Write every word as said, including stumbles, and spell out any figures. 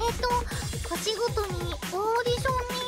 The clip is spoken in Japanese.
えっと歌詞ごとにオーディションに